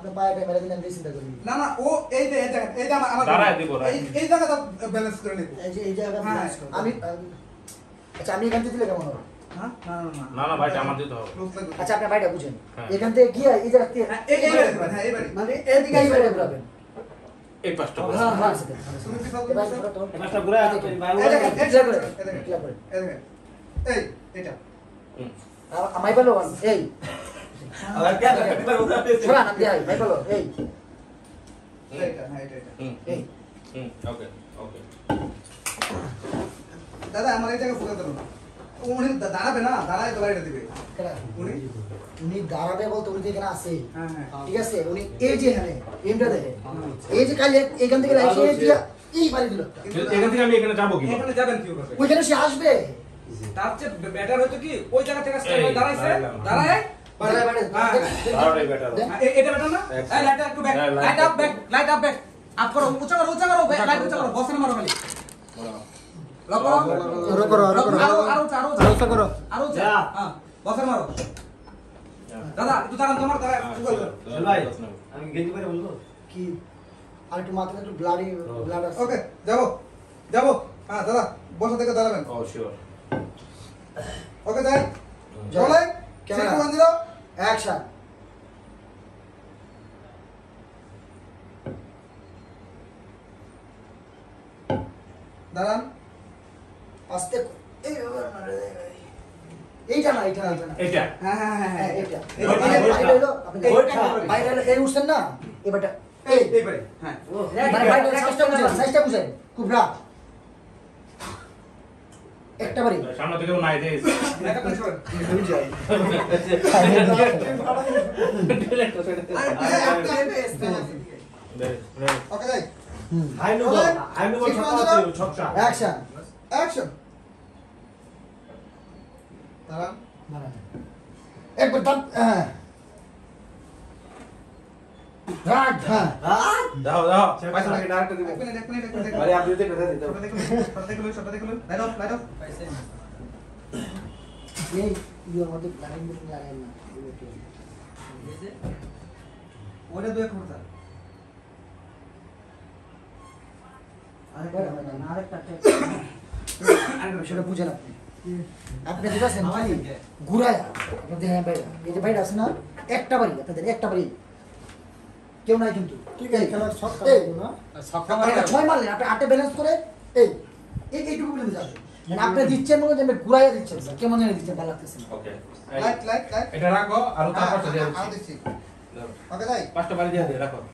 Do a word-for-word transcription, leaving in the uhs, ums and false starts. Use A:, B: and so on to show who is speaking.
A: আপনি পায়ে মেরে দিলেন এই চিন্তা করি
B: না না ও এই যে এই জায়গা এই জায়গা আমার
C: দাঁড়ায় দিব
B: এই এই জায়গাটা ব্যালেন্স করে নিব
A: এই যে এই জায়গা ব্যালেন্স করো আমি আচ্ছা আমি এখান থেকে দিলে কেমন হবে
B: হ্যাঁ না না
C: না না ভাই আমার দিতে হবে
A: আচ্ছা আপনি বাইটা বুঝেন এখান থেকে গিয়ে এই জায়গা থেকে
B: এই এই বাড়ি হ্যাঁ এই বাড়ি
A: মানে এদিকে এই বাইটা ঘুরাবেন
C: এই পাঁচটা
A: হ্যাঁ হ্যাঁ
B: তুমি কি ফাল
A: এবার
B: করছো
A: তো
D: পাঁচটা ঘুরে
B: এই দেখেন এই
A: ক্লিয়ার করে
B: দেখেন
A: ক্লিয়ার করে
B: এই দেখেন এই এটা
A: আমাই বলো এই
D: আর क्या करते हो उधर पे
A: শোনা নাম দিয়ে ভাই বলো এই
B: এইটা হ্যাঁ এটা এটা
C: হুম
A: এই
C: হুম ওকে ওকে
B: দাদা আমার এই জায়গা ফুটা দেন উনি দাঁড়াবে না দাঁড়ায় তো বাইরে দিবে
A: কেন
B: উনি
A: উনি দাঁড়াবে বলতে উনি এখানে আছে
B: হ্যাঁ হ্যাঁ
A: ঠিক আছে উনি এই যে এখানে এমটা দেখে এই যে কালে এখান থেকে লাইসে দিয়া এই বাড়ি দিল
C: এখান থেকে আমি এখানে যাবো কি
B: এখানে যাবেন কি করবে
A: ওইখানে সে আসবে
B: তার চেয়ে বেটার হতো কি ওই জায়গা থেকে স্টাইল দাঁড়াইছে দাঁড়ায়
A: দাঁড়ায় বাইরে
C: দাঁড়াই বেটার
B: এটা বেটার না এই লাইট একটু back light up back light up back up করো উঁচা করো উঁচা করো লাইট উঁচা করো বসে মারো খালি লক করো
A: আরো করো আরো করো
B: আরো আরো উঁচা আরো উঁচা করো আরো উঁচা হ্যাঁ বসে মারো দাদা একটু দাঁড়ান তোমার দাঁড়া গুগল করো
D: ভাই আমি গেঞ্জি পরে বলবো
A: কি আর একটু মাথাতে একটু ব্লাডি ব্লাড আছে
B: ওকে যাবো যাবো হ্যাঁ দাদা বসে থেকে দাঁড়াবেন
C: ও শিওর
B: ওকে যাই চলে
A: camera
B: six one zero
A: action
B: দাঁড়ান
A: আস্তে এই এইটা না এইটা না এইটা না
C: এটা
B: হ্যাঁ হ্যাঁ হ্যাঁ
A: হ্যাঁ
B: হ্যাঁ
A: এইটা
B: এই
A: বাইরে হলো আপনি বাইরে হলো এই উঠছেন না এবারটা এই
B: এই বাড়ি হ্যাঁ
A: মানে বাইরে সাইজটা বুঝেন সাইজটা বুঝেন খুব রাত একটা বাড়ি
C: সামনে থেকেও নাই দেই
B: এটা কোন ছোট ওকে যাই
D: আই নো আই নো ছক্কা আছে ছক্কা
A: অ্যাকশন
B: অ্যাকশন দাঁড়ান
A: একবার দাম হ্যাঁ রাগ হ্যাঁ
C: দাও দাও
D: পয়সা লাগে ডাইরেক্ট দিব
B: এক মিনিট এক মিনিট এক মিনিট
D: আরে আপনি তো কথা দিতে
B: সব দেখুন সব দেখুন সব দেখুন লাইট অফ লাইট অফ
A: এই ইওর মধ্যে লাইন দিতে জানেন না
B: ওরে দুই করতে
A: আরেকটা আরেকটা আরেকটা বিষয়টা বুঝেন আপনি আপনি যেটা আছেন ভাই ঘুরায় আপনি দেখেন ভাই এই যে ভাইটা আছে না একটা বাড়ি আপনাদের একটা বাড়ি কেউ নাই কিন্তু ঠিক আছে খেলা ছক্কা না ছক্কা মারে ছয় মারলেন আপনি আটে ব্যালেন্স করে এই এই এইটুকু বলে যাবে মানে আপনি দিচ্ছেন মনে যে ঘুরাইয়া দিচ্ছেন কেমন জানি দিচ্ছেন ভালো লাগতেছে না
C: ওকে
B: লাইট লাইট লাইট
C: এটা রাখো আর তার পাশে দিয়ে
B: আরো দিচ্ছি ওকে যাই
C: পাঁচটা বাড়ি দিয়ে রাখো